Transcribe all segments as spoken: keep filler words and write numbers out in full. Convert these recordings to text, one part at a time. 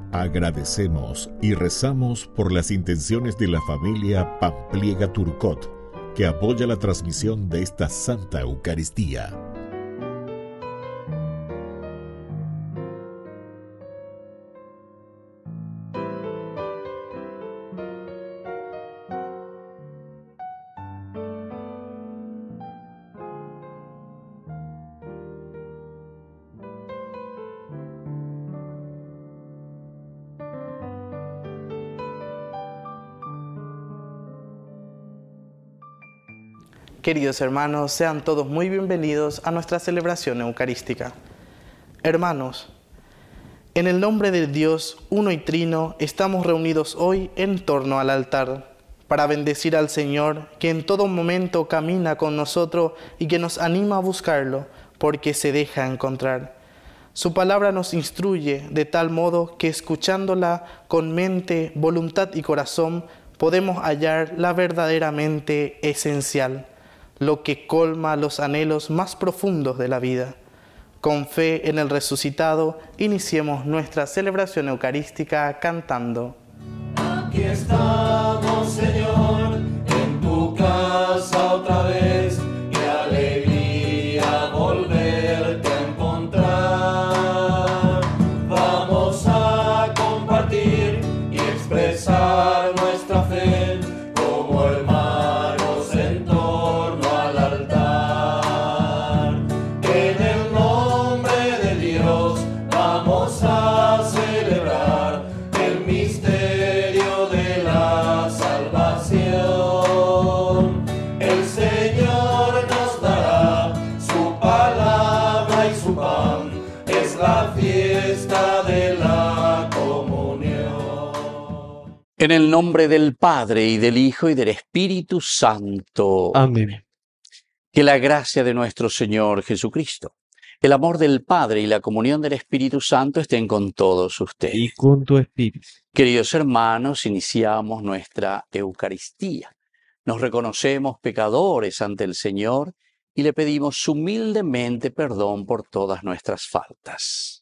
Agradecemos y rezamos por las intenciones de la familia Pampliega Turcot, que apoya la transmisión de esta Santa Eucaristía. Queridos hermanos, sean todos muy bienvenidos a nuestra celebración eucarística. Hermanos, en el nombre de Dios uno y trino, estamos reunidos hoy en torno al altar para bendecir al Señor, que en todo momento camina con nosotros y que nos anima a buscarlo, porque se deja encontrar. Su palabra nos instruye de tal modo que escuchándola con mente, voluntad y corazón, podemos hallar la verdaderamente esencial, lo que colma los anhelos más profundos de la vida. Con fe en el resucitado, iniciemos nuestra celebración eucarística cantando. Aquí estamos, Señor, en tu casa otra vez, qué alegría volverte a encontrar. Vamos a compartir y expresar nuestra fe como hermanos en torno al altar. En el nombre de Dios vamos a celebrar el misterio de la salvación. El Señor nos dará su palabra y su pan, es la fiesta de la comunión. En el nombre del Padre, y del Hijo, y del Espíritu Santo. Amén. Que la gracia de nuestro Señor Jesucristo, el amor del Padre y la comunión del Espíritu Santo estén con todos ustedes. Y con tu espíritu. Queridos hermanos, iniciamos nuestra Eucaristía. Nos reconocemos pecadores ante el Señor y le pedimos humildemente perdón por todas nuestras faltas.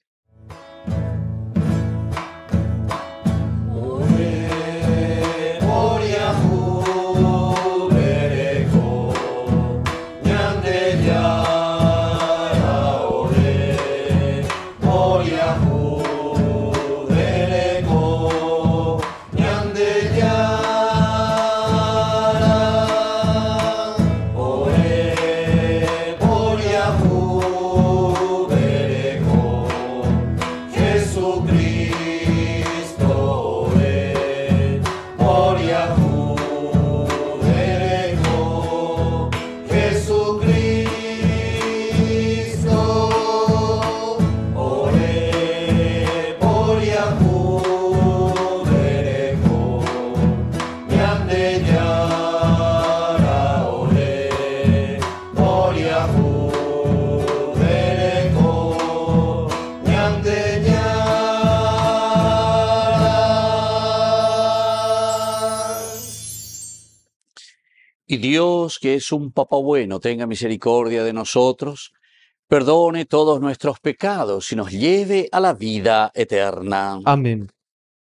Y Dios, que es un Papá bueno, tenga misericordia de nosotros, perdone todos nuestros pecados y nos lleve a la vida eterna. Amén.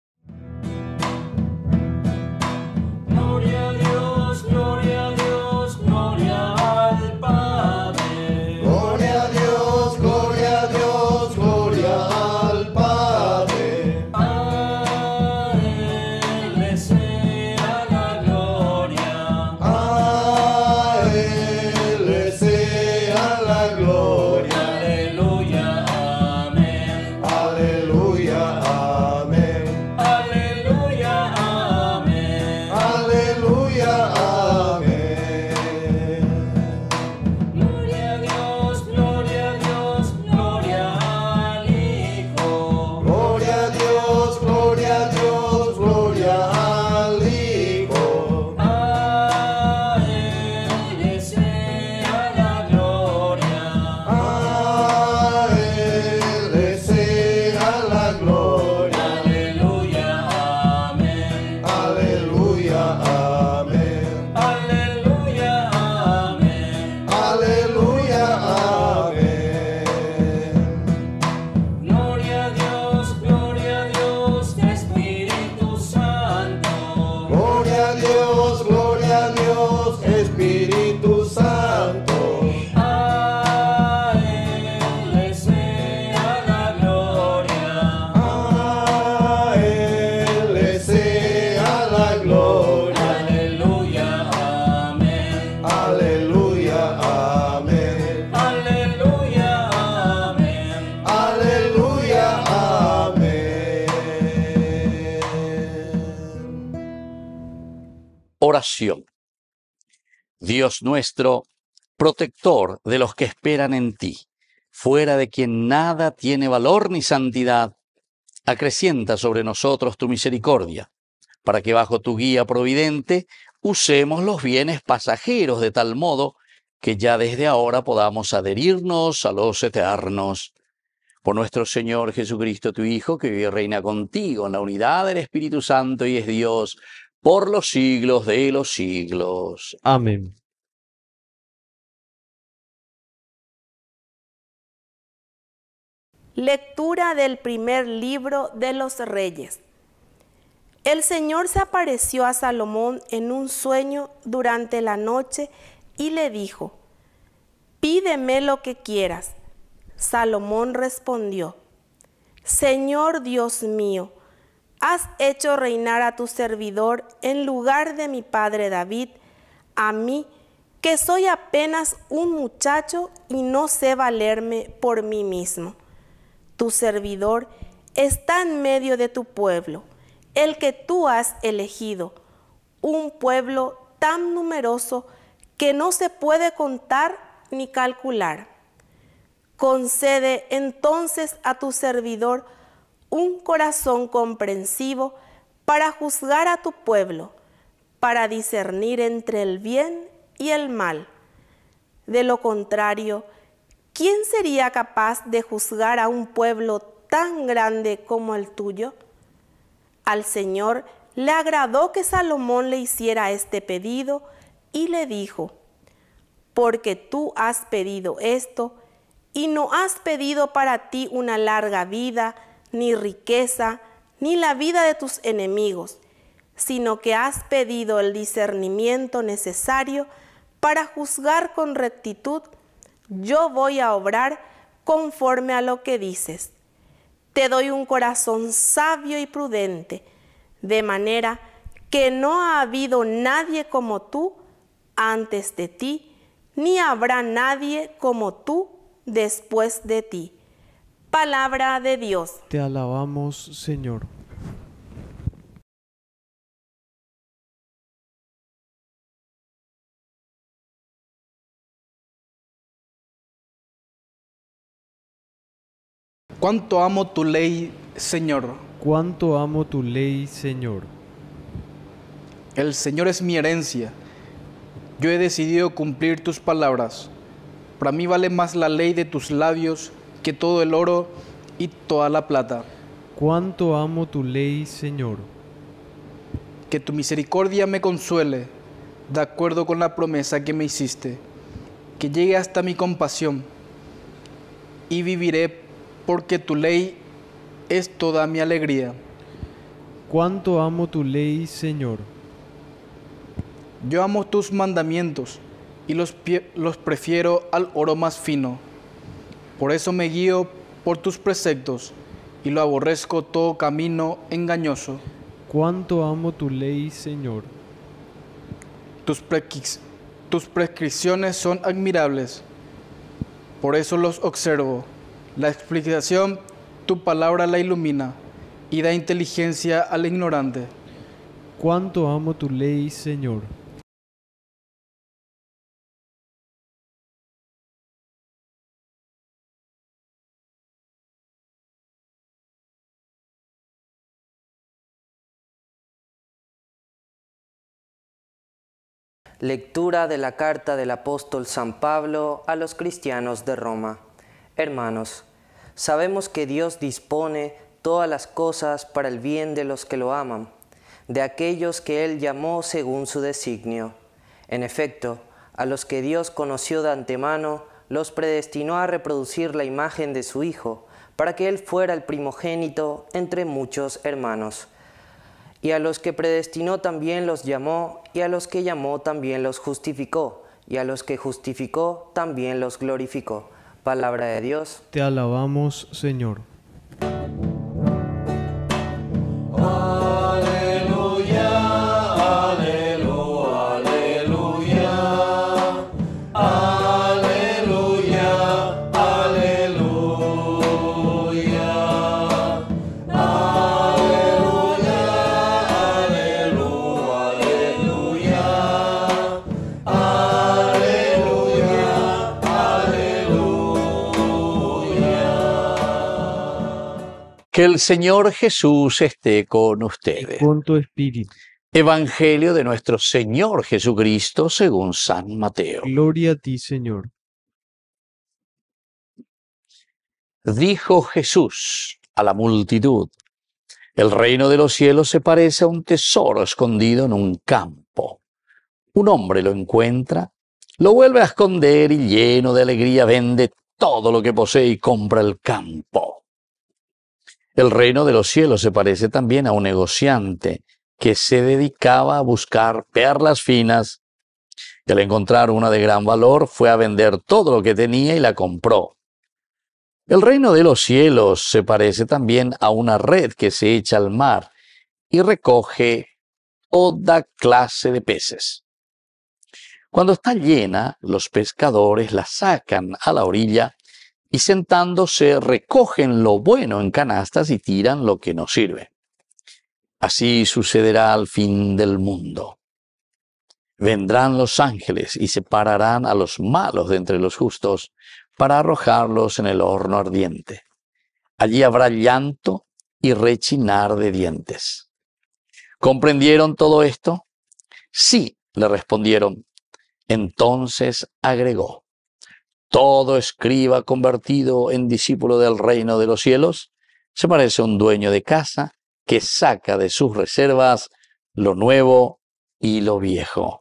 Gloria a Dios, gloria a Dios, gloria al Padre. Gloria a Dios, gloria a Dios, gloria al Padre. A Él le sea la gloria. A Él le sea la gloria. Aleluya, amén. Aleluya, amén. Oración. Dios nuestro, protector de los que esperan en ti, fuera de quien nada tiene valor ni santidad, acrecienta sobre nosotros tu misericordia, para que bajo tu guía providente usemos los bienes pasajeros de tal modo que ya desde ahora podamos adherirnos a los eternos. Por nuestro Señor Jesucristo, tu Hijo, que vive y reina contigo en la unidad del Espíritu Santo y es Dios por los siglos de los siglos. Amén. Lectura del primer libro de los Reyes. El Señor se apareció a Salomón en un sueño durante la noche y le dijo: «Pídeme lo que quieras». Salomón respondió: «Señor Dios mío, has hecho reinar a tu servidor en lugar de mi padre David, a mí, que soy apenas un muchacho y no sé valerme por mí mismo. Tu servidor está en medio de tu pueblo, el que tú has elegido, un pueblo tan numeroso que no se puede contar ni calcular. Concede entonces a tu servidor un corazón comprensivo para juzgar a tu pueblo, para discernir entre el bien y el mal. De lo contrario, ¿quién sería capaz de juzgar a un pueblo tan grande como el tuyo?». Al Señor le agradó que Salomón le hiciera este pedido y le dijo: «Porque tú has pedido esto, y no has pedido para ti una larga vida, ni riqueza, ni la vida de tus enemigos, sino que has pedido el discernimiento necesario para juzgar con rectitud, yo voy a obrar conforme a lo que dices. Te doy un corazón sabio y prudente, de manera que no ha habido nadie como tú antes de ti, ni habrá nadie como tú después de ti». Palabra de Dios. Te alabamos, Señor. Cuánto amo tu ley, Señor. Cuánto amo tu ley, Señor. El Señor es mi herencia. Yo he decidido cumplir tus palabras. Para mí vale más la ley de tus labios que todo el oro y toda la plata. Cuánto amo tu ley, Señor. Que tu misericordia me consuele, de acuerdo con la promesa que me hiciste. Que llegue hasta mi compasión y viviré, porque tu ley es toda mi alegría. Cuánto amo tu ley, Señor. Yo amo tus mandamientos y los, los prefiero al oro más fino. Por eso me guío por tus preceptos y lo aborrezco todo camino engañoso. Cuánto amo tu ley, Señor. Tus, prescrip tus prescripciones son admirables, por eso los observo. La explicación, tu palabra la ilumina y da inteligencia al ignorante. Cuánto amo tu ley, Señor. Lectura de la carta del apóstol San Pablo a los cristianos de Roma. Hermanos, sabemos que Dios dispone todas las cosas para el bien de los que lo aman, de aquellos que Él llamó según su designio. En efecto, a los que Dios conoció de antemano, los predestinó a reproducir la imagen de su Hijo, para que Él fuera el primogénito entre muchos hermanos. Y a los que predestinó también los llamó, y a los que llamó también los justificó, y a los que justificó también los glorificó. Palabra de Dios. Te alabamos, Señor. Que el Señor Jesús esté con ustedes. Con tu espíritu. Evangelio de nuestro Señor Jesucristo según San Mateo. Gloria a ti, Señor. Dijo Jesús a la multitud: el reino de los cielos se parece a un tesoro escondido en un campo. Un hombre lo encuentra, lo vuelve a esconder y lleno de alegría vende todo lo que posee y compra el campo. El reino de los cielos se parece también a un negociante que se dedicaba a buscar perlas finas y al encontrar una de gran valor fue a vender todo lo que tenía y la compró. El reino de los cielos se parece también a una red que se echa al mar y recoge toda clase de peces. Cuando está llena, los pescadores la sacan a la orilla y sentándose recogen lo bueno en canastas y tiran lo que no sirve. Así sucederá al fin del mundo. Vendrán los ángeles y separarán a los malos de entre los justos para arrojarlos en el horno ardiente. Allí habrá llanto y rechinar de dientes. ¿Comprendieron todo esto? Sí, le respondieron. Entonces agregó: todo escriba convertido en discípulo del reino de los cielos se parece a un dueño de casa que saca de sus reservas lo nuevo y lo viejo.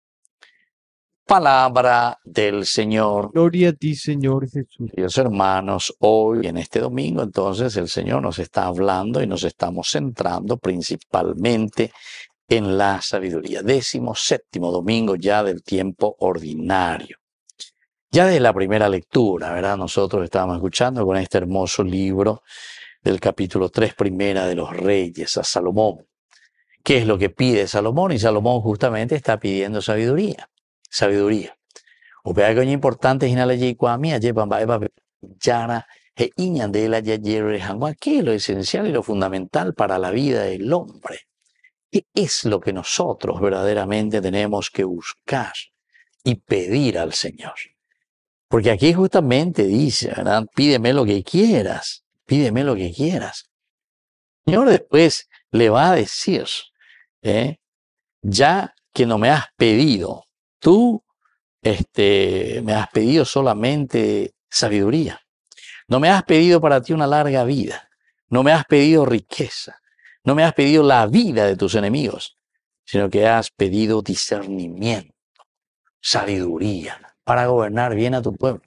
Palabra del Señor. Gloria a ti, Señor Jesús. Queridos hermanos, hoy en este domingo entonces el Señor nos está hablando y nos estamos centrando principalmente en la sabiduría. Décimo séptimo domingo ya del tiempo ordinario. Ya de la primera lectura, ¿verdad? Nosotros estábamos escuchando con este hermoso libro del capítulo tres, Primera de los Reyes, a Salomón. ¿Qué es lo que pide Salomón? Y Salomón justamente está pidiendo sabiduría. Sabiduría. O vea que es importante es la ley cuamia, llevan va yara e iñan de la yayere hangua, que es lo esencial y lo fundamental para la vida del hombre. ¿Qué es lo que nosotros verdaderamente tenemos que buscar y pedir al Señor? Porque aquí justamente dice, ¿verdad? Pídeme lo que quieras, pídeme lo que quieras. El Señor después le va a decir, ¿eh? ya que no me has pedido, tú este, me has pedido solamente sabiduría. No me has pedido para ti una larga vida. No me has pedido riqueza. No me has pedido la vida de tus enemigos, sino que has pedido discernimiento, sabiduría, para gobernar bien a tu pueblo.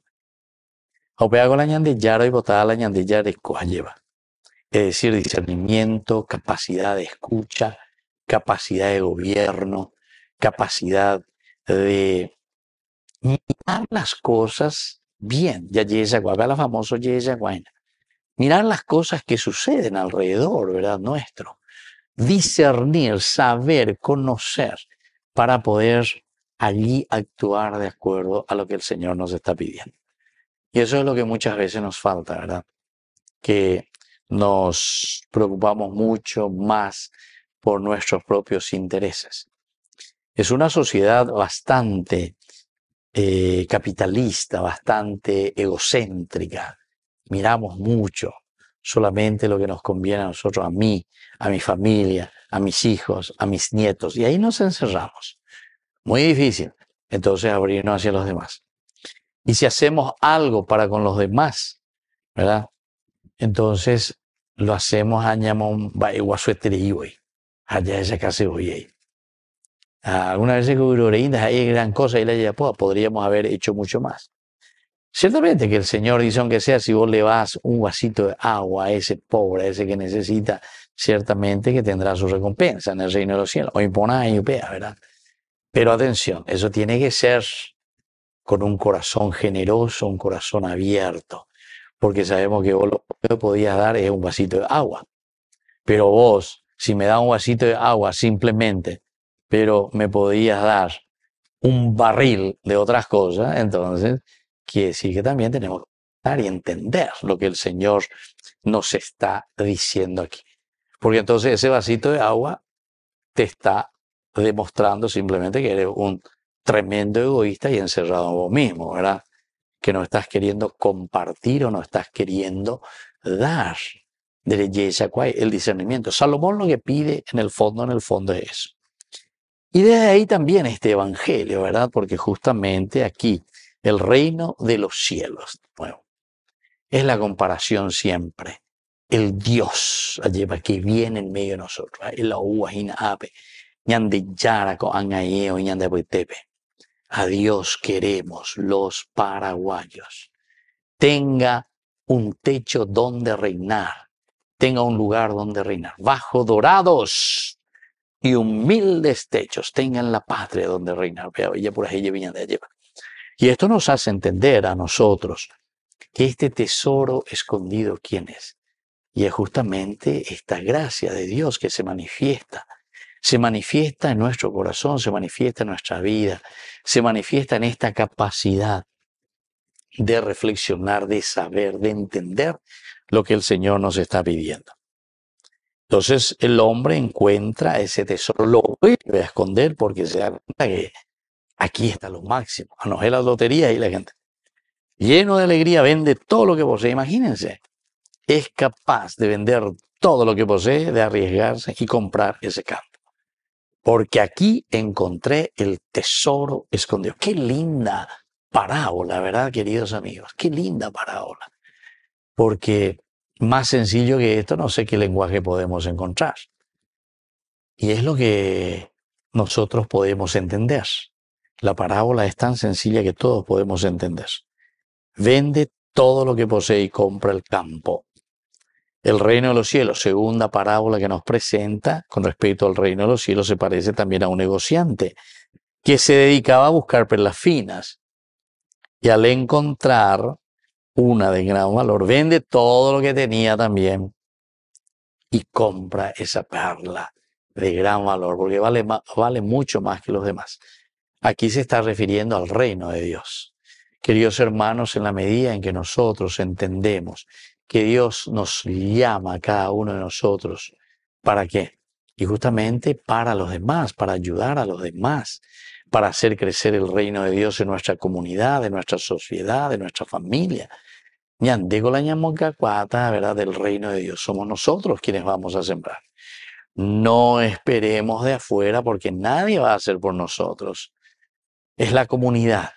Opea la ñandillara y botada la ñandillara de lleva. Es decir, discernimiento, capacidad de escucha, capacidad de gobierno, capacidad de mirar las cosas bien. Ya yesa guaga la famosa yesa guaina. Mirar las cosas que suceden alrededor, ¿verdad? Nuestro. Discernir, saber, conocer, para poder allí actuar de acuerdo a lo que el Señor nos está pidiendo. Y eso es lo que muchas veces nos falta, ¿verdad? Que nos preocupamos mucho más por nuestros propios intereses. Es una sociedad bastante eh, capitalista, bastante egocéntrica. Miramos mucho solamente lo que nos conviene a nosotros, a mí, a mi familia, a mis hijos, a mis nietos. Y ahí nos encerramos. Muy difícil, entonces, abrirnos hacia los demás. Y si hacemos algo para con los demás, ¿verdad? Entonces, lo hacemos añamón baiguasueterioi. Allá esa casa hoy. Algunas veces que hubo hay gran cosa y la yapoa podríamos haber hecho mucho más. Ciertamente que el Señor dice, aunque sea, si vos le vas un vasito de agua a ese pobre, a ese que necesita, ciertamente que tendrá su recompensa en el reino de los cielos. O impona y upea, ¿verdad? Pero atención, eso tiene que ser con un corazón generoso, un corazón abierto, porque sabemos que vos lo que podías dar es un vasito de agua. Pero vos, si me das un vasito de agua simplemente, pero me podías dar un barril de otras cosas, entonces quiere decir que también tenemos que dar y entender lo que el Señor nos está diciendo aquí. Porque entonces ese vasito de agua te está demostrando simplemente que eres un tremendo egoísta y encerrado en vos mismo, ¿verdad? Que no estás queriendo compartir o no estás queriendo dar de belleza, ¿cuál es el discernimiento? Salomón lo que pide en el fondo, en el fondo es eso. Y desde ahí también este evangelio, ¿verdad? Porque justamente aquí el reino de los cielos, bueno, es la comparación siempre. El Dios lleva que viene en medio de nosotros. El agua inape, ñande yara con angaeo, ñande boitepe. A Dios queremos los paraguayos. Tenga un techo donde reinar. Tenga un lugar donde reinar. Bajo dorados y humildes techos. Tengan la patria donde reinar. Ella por ahí ella de allá. Y esto nos hace entender a nosotros que este tesoro escondido, ¿quién es? Y es justamente esta gracia de Dios que se manifiesta. Se manifiesta en nuestro corazón, se manifiesta en nuestra vida, se manifiesta en esta capacidad de reflexionar, de saber, de entender lo que el Señor nos está pidiendo. Entonces el hombre encuentra ese tesoro, lo voy a esconder porque se da cuenta que aquí está lo máximo. A no ser la lotería y la gente, lleno de alegría, vende todo lo que posee. Imagínense, es capaz de vender todo lo que posee, de arriesgarse y comprar ese campo. Porque aquí encontré el tesoro escondido. Qué linda parábola, ¿verdad, queridos amigos? Qué linda parábola. Porque más sencillo que esto, no sé qué lenguaje podemos encontrar. Y es lo que nosotros podemos entender. La parábola es tan sencilla que todos podemos entender. Vende todo lo que posee y compra el campo. El reino de los cielos, segunda parábola que nos presenta con respecto al reino de los cielos, se parece también a un negociante que se dedicaba a buscar perlas finas. Y al encontrar una de gran valor, vende todo lo que tenía también y compra esa perla de gran valor, porque vale, vale mucho más que los demás. Aquí se está refiriendo al reino de Dios. Queridos hermanos, en la medida en que nosotros entendemos que Dios nos llama a cada uno de nosotros, ¿para qué? Y justamente para los demás, para ayudar a los demás, para hacer crecer el reino de Dios en nuestra comunidad, en nuestra sociedad, en nuestra familia. Ñandego la ñamocacuata, ¿verdad? Del reino de Dios. Somos nosotros quienes vamos a sembrar. No esperemos de afuera porque nadie va a hacer por nosotros. Es la comunidad.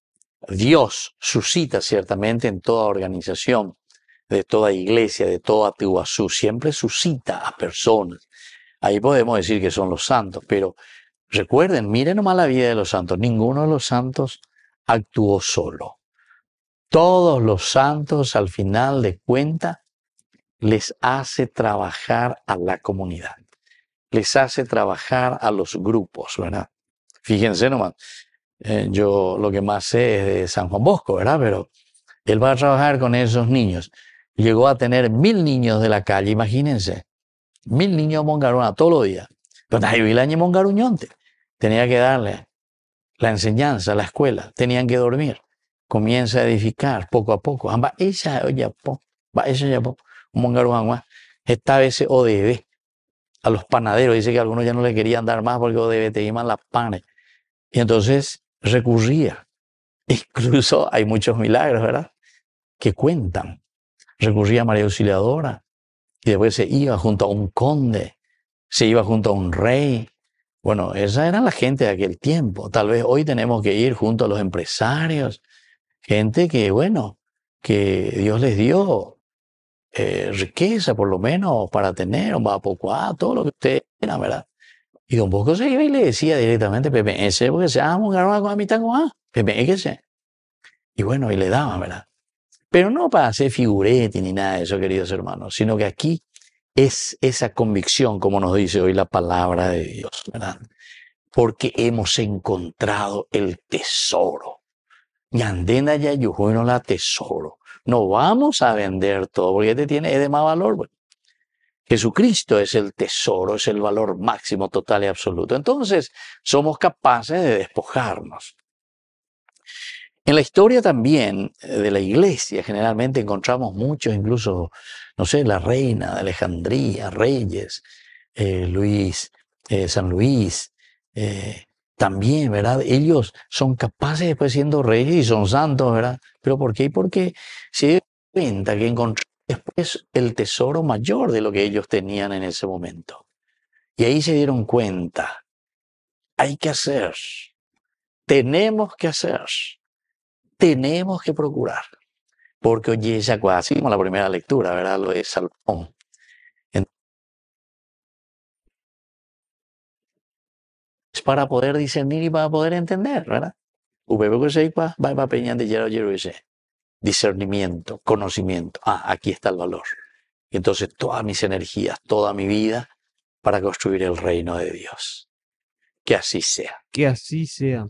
Dios suscita ciertamente en toda organización, de toda iglesia, de toda Tiguazú, siempre suscita a personas. Ahí podemos decir que son los santos, pero recuerden, miren nomás la vida de los santos. Ninguno de los santos actuó solo. Todos los santos, al final de cuentas, les hace trabajar a la comunidad. Les hace trabajar a los grupos, ¿verdad? Fíjense nomás, eh, yo lo que más sé es de San Juan Bosco, ¿verdad? Pero él va a trabajar con esos niños. Llegó a tener mil niños de la calle, imagínense. Mil niños mongaruna todos los días. Pero ahí vi el año mongaruñonte. Tenía que darle la enseñanza, la escuela. Tenían que dormir. Comienza a edificar poco a poco. Amba esa oye po, va esa ya po, mongaruana. Esta vez O D B a los panaderos. Dice que algunos ya no le querían dar más porque O D B te iban las panes. Y entonces recurría. Incluso hay muchos milagros, ¿verdad? Que cuentan. Recurría a María Auxiliadora y después se iba junto a un conde, se iba junto a un rey. Bueno, esa era la gente de aquel tiempo. Tal vez hoy tenemos que ir junto a los empresarios, gente que, bueno, que Dios les dio eh, riqueza por lo menos para tener un vapocuá, todo lo que ustedes quieran, ¿verdad? Y don Bosco se iba y le decía directamente, Pepe, ese porque se llama un con mitad con Pepe, ¿qué sé? Y bueno, y le daban, ¿verdad? Pero no para hacer figurete ni nada de eso, queridos hermanos, sino que aquí es esa convicción, como nos dice hoy la palabra de Dios, ¿verdad? Porque hemos encontrado el tesoro. Yandena ya yo no la tesoro. No vamos a vender todo, porque este tiene es de más valor. Bueno, Jesucristo es el tesoro, es el valor máximo, total y absoluto. Entonces, somos capaces de despojarnos. En la historia también de la iglesia generalmente encontramos muchos, incluso, no sé, la reina de Alejandría, reyes, eh, Luis, eh, San Luis, eh, también, ¿verdad? Ellos son capaces después siendo reyes y son santos, ¿verdad? ¿Pero por qué? Porque se dan cuenta que encontraron es el tesoro mayor de lo que ellos tenían en ese momento. Y ahí se dieron cuenta, hay que hacer, tenemos que hacer, tenemos que procurar. Porque oye, ya así como la primera lectura, ¿verdad? Lo de Salomón. Es para poder discernir y para poder entender, ¿verdad? Discernimiento, conocimiento. Ah, aquí está el valor. Y entonces todas mis energías, toda mi vida para construir el reino de Dios. Que así sea. Que así sea.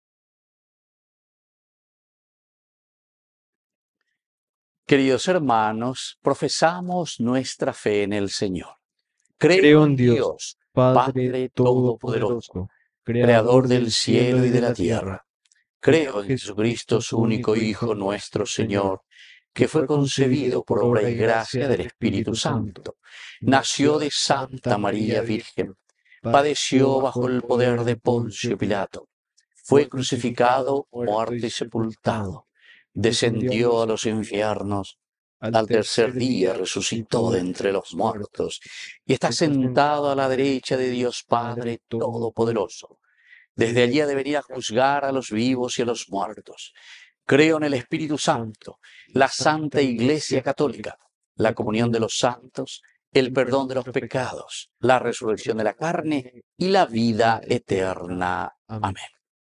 Queridos hermanos, profesamos nuestra fe en el Señor. Creo, Creo en Dios, Padre, Padre Todopoderoso, Todopoderoso, Creador del cielo y de la tierra. Creo en Jesucristo, su único Hijo, nuestro Señor, que fue concebido por obra y gracia del Espíritu Santo. Nació de Santa María Virgen, padeció bajo el poder de Poncio Pilato, fue crucificado, muerto y sepultado, descendió a los infiernos, al tercer día resucitó de entre los muertos y está sentado a la derecha de Dios Padre Todopoderoso. Desde allí ha de venir a juzgar a los vivos y a los muertos. Creo en el Espíritu Santo, la Santa Iglesia Católica, la comunión de los santos, el perdón de los pecados, la resurrección de la carne y la vida eterna. Amén.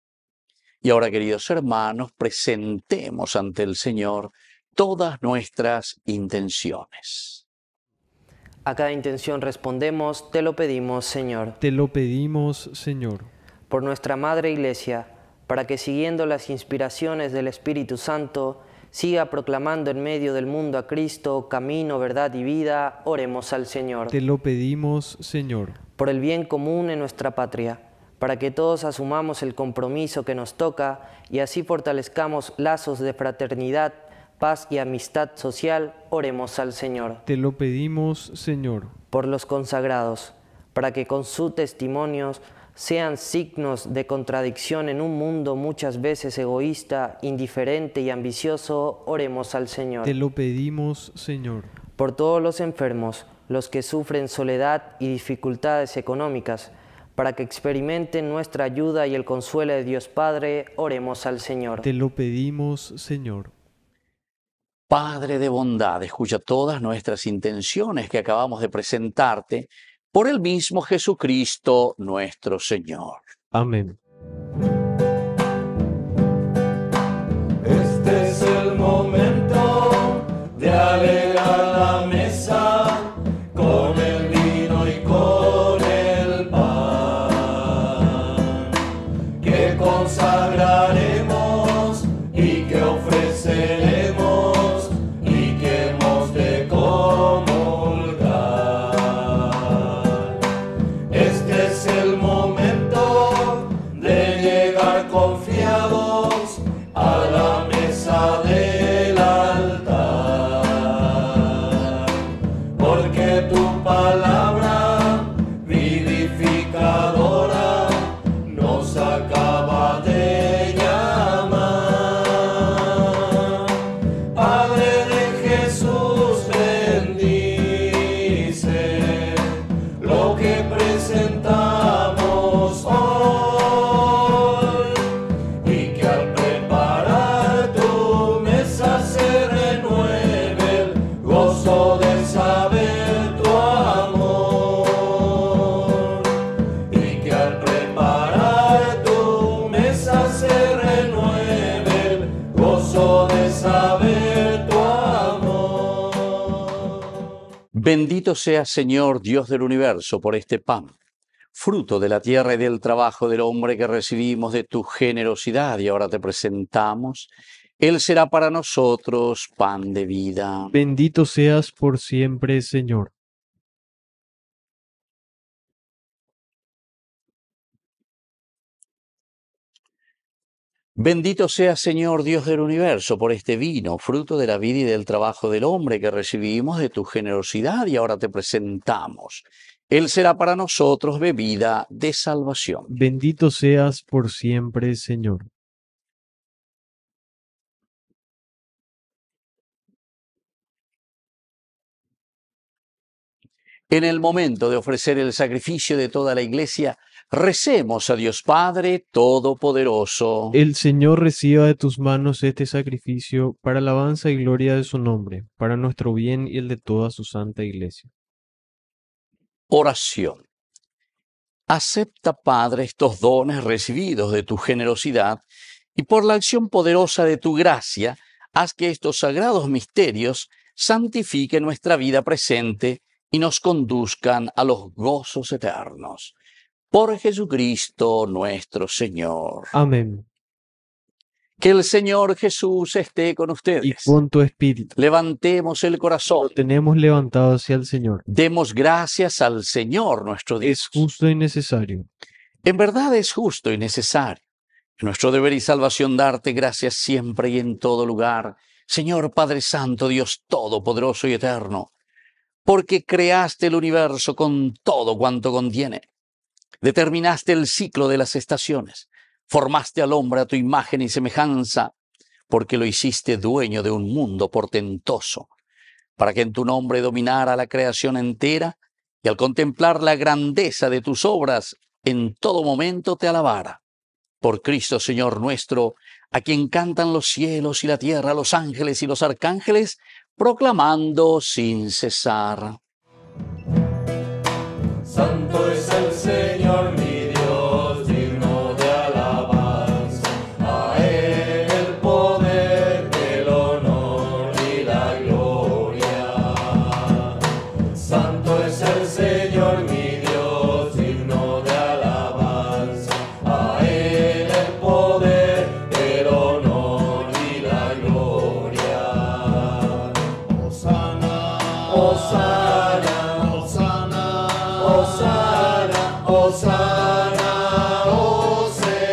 Y ahora, queridos hermanos, presentemos ante el Señor todas nuestras intenciones. A cada intención respondemos, te lo pedimos, Señor. Te lo pedimos, Señor. Por nuestra Madre Iglesia, para que siguiendo las inspiraciones del Espíritu Santo, siga proclamando en medio del mundo a Cristo, camino, verdad y vida, oremos al Señor. Te lo pedimos, Señor. Por el bien común en nuestra patria, para que todos asumamos el compromiso que nos toca y así fortalezcamos lazos de fraternidad, paz y amistad social, oremos al Señor. Te lo pedimos, Señor. Por los consagrados, para que con sus testimonios sean signos de contradicción en un mundo muchas veces egoísta, indiferente y ambicioso, oremos al Señor. Te lo pedimos, Señor. Por todos los enfermos, los que sufren soledad y dificultades económicas, para que experimenten nuestra ayuda y el consuelo de Dios Padre, oremos al Señor. Te lo pedimos, Señor. Padre de bondad, escucha todas nuestras intenciones que acabamos de presentarte por el mismo Jesucristo nuestro Señor. Amén. Este es el momento de alegrar la mesa con el vino y con el pan, que consagraremos y que ofreceremos y que hemos de comulgar. Este es el momento de llegar confiados a la mesa del altar, porque tu palabra vivificadora nos acaba de llamar. Padre de Jesús, bendice lo que presentamos hoy, y que al preparar tu mesa se renueve el gozo de saber tu amor, y que al preparar tu mesa se renueve el gozo de saber tu amor. Bendito sea, Señor, Dios del universo, por este pan, fruto de la tierra y del trabajo del hombre que recibimos de tu generosidad y ahora te presentamos. Él será para nosotros pan de vida. Bendito seas por siempre, Señor. Bendito sea, Señor, Dios del universo, por este vino, fruto de la vida y del trabajo del hombre que recibimos de tu generosidad y ahora te presentamos. Él será para nosotros bebida de salvación. Bendito seas por siempre, Señor. En el momento de ofrecer el sacrificio de toda la Iglesia, recemos a Dios Padre Todopoderoso. El Señor reciba de tus manos este sacrificio para alabanza y gloria de su nombre, para nuestro bien y el de toda su santa Iglesia. Oración. Acepta, Padre, estos dones recibidos de tu generosidad y por la acción poderosa de tu gracia, haz que estos sagrados misterios santifiquen nuestra vida presente y nos conduzcan a los gozos eternos. Por Jesucristo nuestro Señor. Amén. Que el Señor Jesús esté con Y ustedes. con tu espíritu. Levantemos el corazón. Lo tenemos levantado hacia el Señor. Demos gracias al Señor nuestro Dios. Es justo y necesario. En verdad es justo y necesario. Es nuestro deber y salvación darte gracias siempre y en todo lugar, Señor Padre Santo, Dios Todopoderoso y Eterno, porque creaste el universo con todo cuanto contiene. Determinaste el ciclo de las estaciones, formaste al hombre a tu imagen y semejanza, porque lo hiciste dueño de un mundo portentoso, para que en tu nombre dominara la creación entera y al contemplar la grandeza de tus obras, en todo momento te alabara. Por Cristo Señor nuestro, a quien cantan los cielos y la tierra, los ángeles y los arcángeles, proclamando sin cesar. Santo es el Señor mi Dios, digno de alabanza. A Él el poder, el honor y la gloria. Santo es el Señor mi Dios, digno de alabanza. A Él el poder, el honor y la gloria. Hosana, Hosana, Hosana, Hosana, Hosana, oh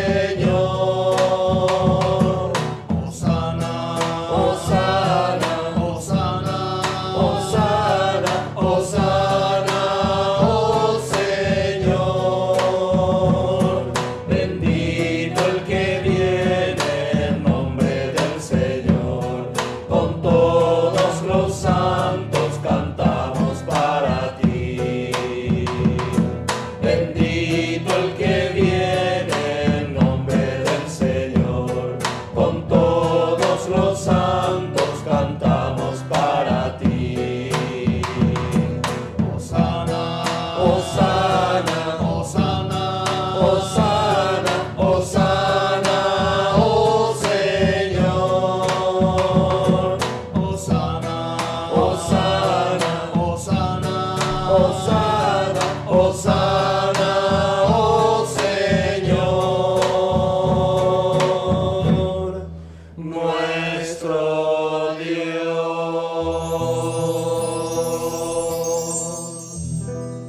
Señor. Hosana, Hosana, Hosana, Hosana, Hosana, oh Señor. Bendito el que viene en nombre del Señor. Con todos los santos cantamos para ti. Bendito el que viene en nombre del Señor. Con todos los santos cantamos para ti. Hosana, Hosana, Hosana, Hosana, Hosana, oh Señor. Hosana, Hosana, Hosana, Hosana, Hosana, oh Señor, nuestro Dios.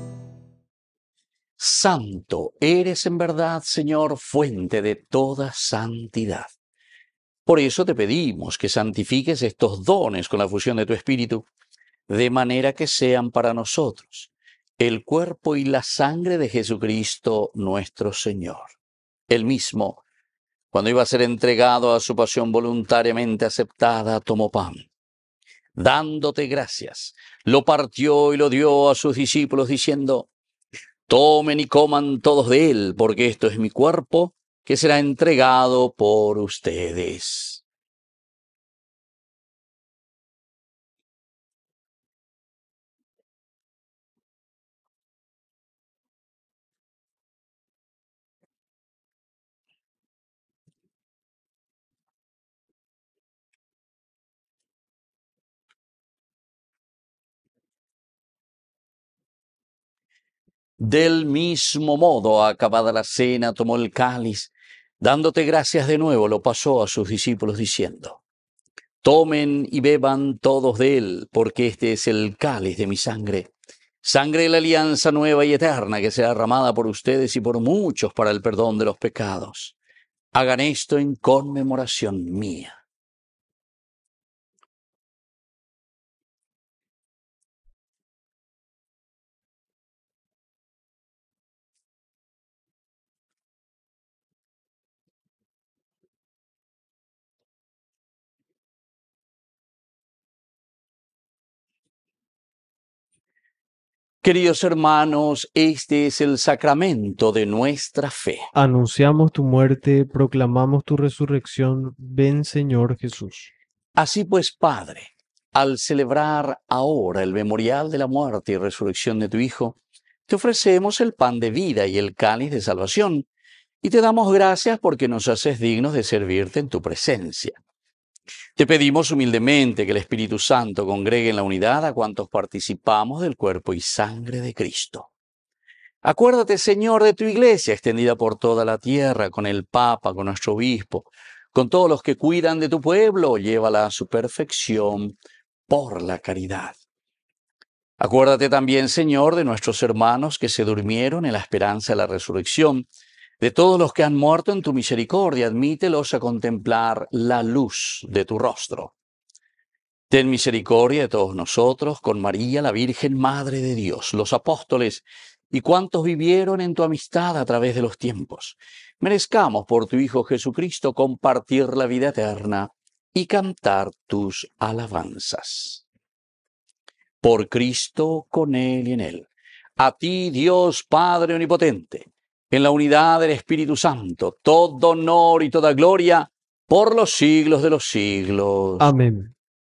Santo eres en verdad, Señor, fuente de toda santidad. Por eso te pedimos que santifiques estos dones con la fusión de tu Espíritu, de manera que sean para nosotros el cuerpo y la sangre de Jesucristo nuestro Señor. Él mismo, cuando iba a ser entregado a su pasión voluntariamente aceptada, tomó pan. Dándote gracias, lo partió y lo dio a sus discípulos diciendo: tomen y coman todos de él, porque esto es mi cuerpo, que será entregado por ustedes. Del mismo modo, acabada la cena, tomó el cáliz, dándote gracias de nuevo, lo pasó a sus discípulos diciendo: tomen y beban todos de él, porque este es el cáliz de mi sangre, sangre de la alianza nueva y eterna, que será derramada por ustedes y por muchos para el perdón de los pecados. Hagan esto en conmemoración mía. Queridos hermanos, este es el sacramento de nuestra fe. Anunciamos tu muerte, proclamamos tu resurrección. Ven, Señor Jesús. Así pues, Padre, al celebrar ahora el memorial de la muerte y resurrección de tu Hijo, te ofrecemos el pan de vida y el cáliz de salvación, y te damos gracias porque nos haces dignos de servirte en tu presencia. Te pedimos humildemente que el Espíritu Santo congregue en la unidad a cuantos participamos del cuerpo y sangre de Cristo. Acuérdate, Señor, de tu iglesia extendida por toda la tierra, con el Papa, con nuestro obispo, con todos los que cuidan de tu pueblo, llévala a su perfección por la caridad. Acuérdate también, Señor, de nuestros hermanos que se durmieron en la esperanza de la resurrección, de todos los que han muerto en tu misericordia, admítelos a contemplar la luz de tu rostro. Ten misericordia de todos nosotros, con María, la Virgen Madre de Dios, los apóstoles y cuantos vivieron en tu amistad a través de los tiempos. Merezcamos por tu Hijo Jesucristo compartir la vida eterna y cantar tus alabanzas. Por Cristo, con Él y en Él. A ti, Dios Padre Omnipotente, en la unidad del Espíritu Santo, todo honor y toda gloria por los siglos de los siglos. Amén.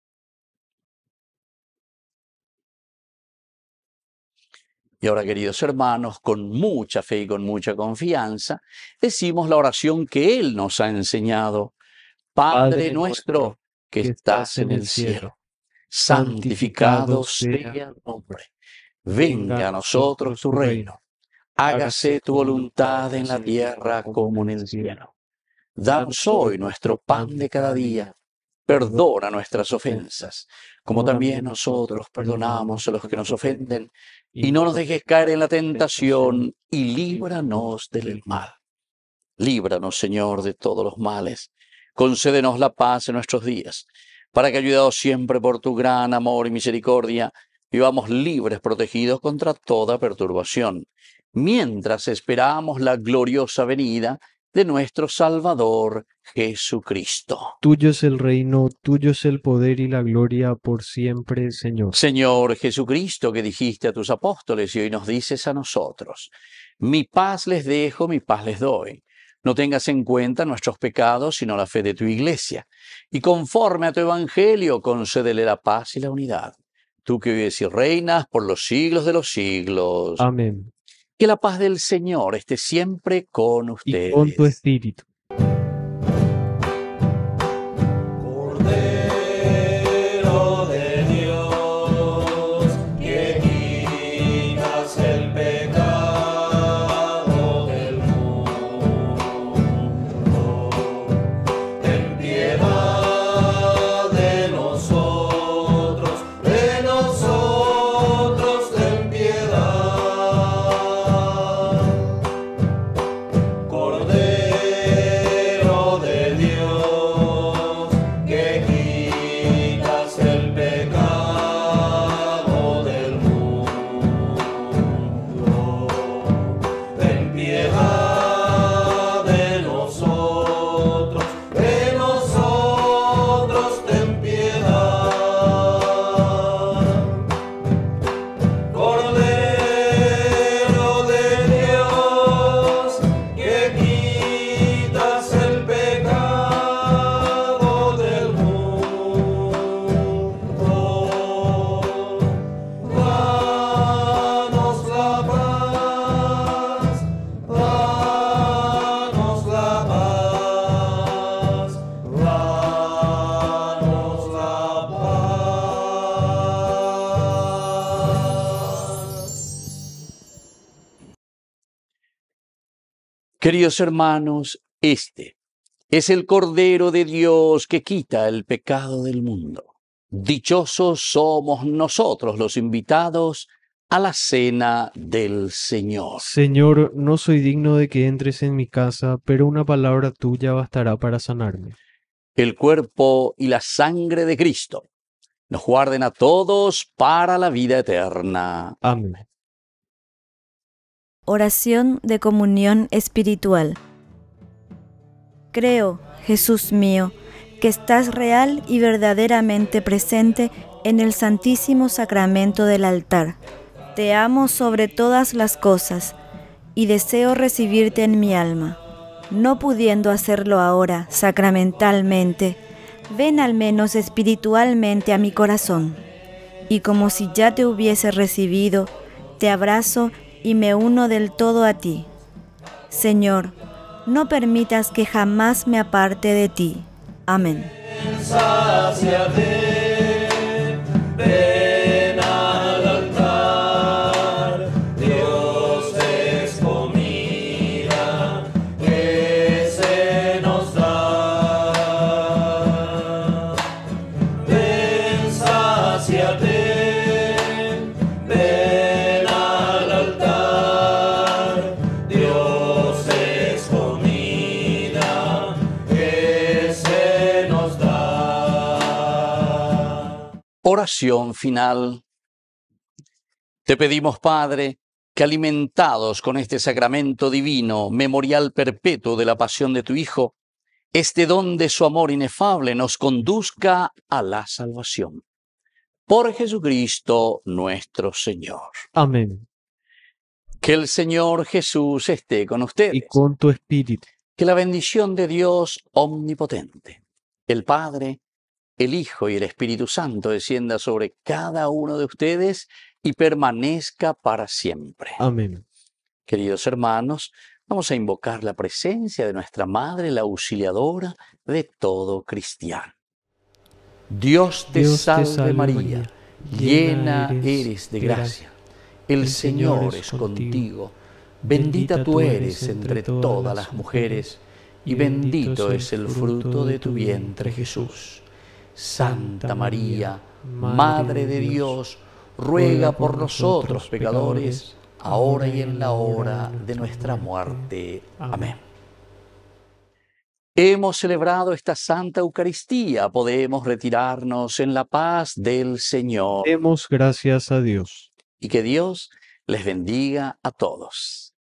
Y ahora, queridos hermanos, con mucha fe y con mucha confianza, decimos la oración que Él nos ha enseñado. Padre, Padre nuestro, que estás en el cielo, santificado sea tu nombre. Venga a nosotros tu reino. Hágase tu voluntad en la tierra como en el cielo. Danos hoy nuestro pan de cada día. Perdona nuestras ofensas, como también nosotros perdonamos a los que nos ofenden. Y no nos dejes caer en la tentación, y líbranos del mal. Líbranos, Señor, de todos los males. Concédenos la paz en nuestros días, para que, ayudados siempre por tu gran amor y misericordia, vivamos libres, protegidos contra toda perturbación, mientras esperamos la gloriosa venida de nuestro Salvador Jesucristo. Tuyo es el reino, tuyo es el poder y la gloria por siempre, Señor. Señor Jesucristo, que dijiste a tus apóstoles y hoy nos dices a nosotros: mi paz les dejo, mi paz les doy. No tengas en cuenta nuestros pecados, sino la fe de tu iglesia. Y conforme a tu evangelio, concédele la paz y la unidad. Tú que vives y reinas por los siglos de los siglos. Amén. Que la paz del Señor esté siempre con ustedes. Y con tu espíritu. Cordero de Dios, que quitas el pecado del mundo, ten piedad de nosotros, de nosotros ten piedad. Cordero de Dios, que quitas el pecado del mundo, ten piedad de nosotros, de nosotros ten piedad. Cordero de Dios, que quitas el pecado del mundo, danos la paz, danos la paz, danos la paz. Queridos hermanos, este es el Cordero de Dios que quita el pecado del mundo. Dichosos somos nosotros los invitados a la cena del Señor. Señor, no soy digno de que entres en mi casa, pero una palabra tuya bastará para sanarme. El cuerpo y la sangre de Cristo nos guarden a todos para la vida eterna. Amén. Oración de comunión espiritual. Creo, Jesús mío, que estás real y verdaderamente presente en el Santísimo Sacramento del altar. Te amo sobre todas las cosas y deseo recibirte en mi alma. No pudiendo hacerlo ahora sacramentalmente, ven al menos espiritualmente a mi corazón. Y como si ya te hubiese recibido, te abrazo y me uno del todo a ti. Señor, no permitas que jamás me aparte de ti. Amén. Sáciate, ven al altar, Dios es comida que se nos da. Ven, sáciate, ven al altar, Dios es comida que se nos da. Oración final. Te pedimos, Padre, que alimentados con este sacramento divino, memorial perpetuo de la pasión de tu Hijo, este don de su amor inefable nos conduzca a la salvación. Por Jesucristo nuestro Señor. Amén. Que el Señor Jesús esté con ustedes. Y con tu espíritu. Que la bendición de Dios omnipotente, el Padre, el Hijo y el Espíritu Santo descienda sobre cada uno de ustedes y permanezca para siempre. Amén. Queridos hermanos, vamos a invocar la presencia de nuestra Madre, la auxiliadora de todo cristiano. Dios te Dios te salve, salve, María, María, llena llena eres de gracia. El, El Señor, Señor es es contigo. contigo. Bendita tú eres entre todas las mujeres, y bendito es el fruto de tu vientre, Jesús. Santa María, Madre de Dios, ruega por nosotros pecadores, ahora y en la hora de nuestra muerte. Amén. Hemos celebrado esta Santa Eucaristía, podemos retirarnos en la paz del Señor. Demos gracias a Dios. Y que Dios les bendiga a todos.